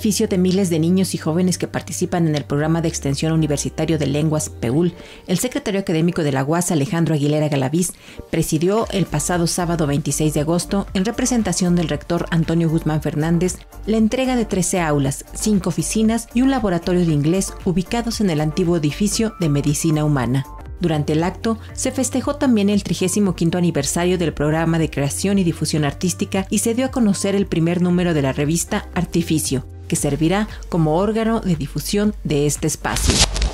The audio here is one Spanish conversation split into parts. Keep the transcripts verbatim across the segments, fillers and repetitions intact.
beneficio de miles de niños y jóvenes que participan en el programa de extensión universitario de lenguas P E U L, el secretario académico de la U A S, Alejandro Aguilera Galaviz, presidió el pasado sábado veintiséis de agosto, en representación del rector Antonio Guzmán Fernández, la entrega de trece aulas, cinco oficinas y un laboratorio de inglés ubicados en el antiguo edificio de Medicina Humana. Durante el acto, se festejó también el trigésimo quinto aniversario del programa de creación y difusión artística y se dio a conocer el primer número de la revista Artificio, que servirá como órgano de difusión de este espacio.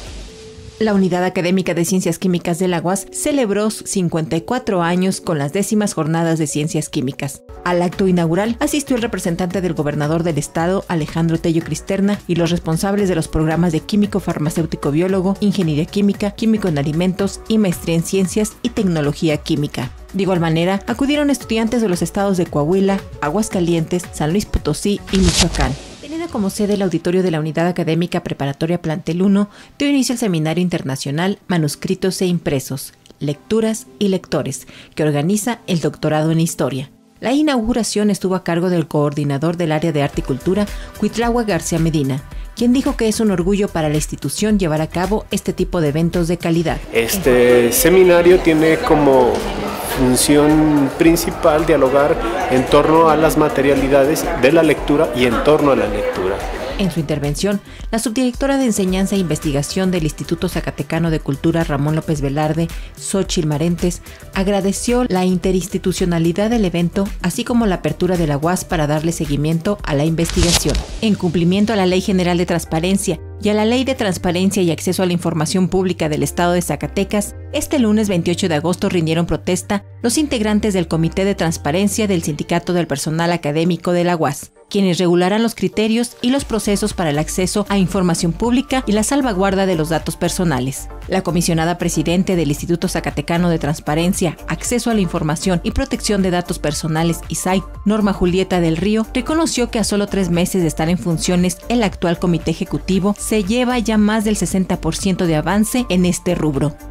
La Unidad Académica de Ciencias Químicas de la U A S celebró cincuenta y cuatro años con las décimas jornadas de Ciencias Químicas. Al acto inaugural asistió el representante del gobernador del estado, Alejandro Tello Cristerna, y los responsables de los programas de Químico Farmacéutico Biólogo, Ingeniería Química, Químico en Alimentos y Maestría en Ciencias y Tecnología Química. De igual manera, acudieron estudiantes de los estados de Coahuila, Aguascalientes, San Luis Potosí y Michoacán. Teniendo como sede el auditorio de la Unidad Académica Preparatoria Plantel uno, dio inicio el Seminario Internacional Manuscritos e Impresos, Lecturas y Lectores, que organiza el Doctorado en Historia. La inauguración estuvo a cargo del coordinador del área de Arte y Cultura, Cuitláhuac García Medina, quien dijo que es un orgullo para la institución llevar a cabo este tipo de eventos de calidad. Este seminario tiene como función principal dialogar en torno a las materialidades de la lectura y en torno a la lectura. En su intervención, la subdirectora de Enseñanza e Investigación del Instituto Zacatecano de Cultura, Ramón López Velarde, Xóchitl Marentes, agradeció la interinstitucionalidad del evento, así como la apertura de la U A S para darle seguimiento a la investigación. En cumplimiento a la Ley General de Transparencia y a la Ley de Transparencia y Acceso a la Información Pública del Estado de Zacatecas, este lunes veintiocho de agosto rindieron protesta los integrantes del Comité de Transparencia del Sindicato del Personal Académico de la U A S, quienes regularán los criterios y los procesos para el acceso a información pública y la salvaguarda de los datos personales. La comisionada presidente del Instituto Zacatecano de Transparencia, Acceso a la Información y Protección de Datos Personales, I S A I, Norma Julieta del Río, reconoció que a solo tres meses de estar en funciones el actual comité ejecutivo se lleva ya más del sesenta por ciento de avance en este rubro.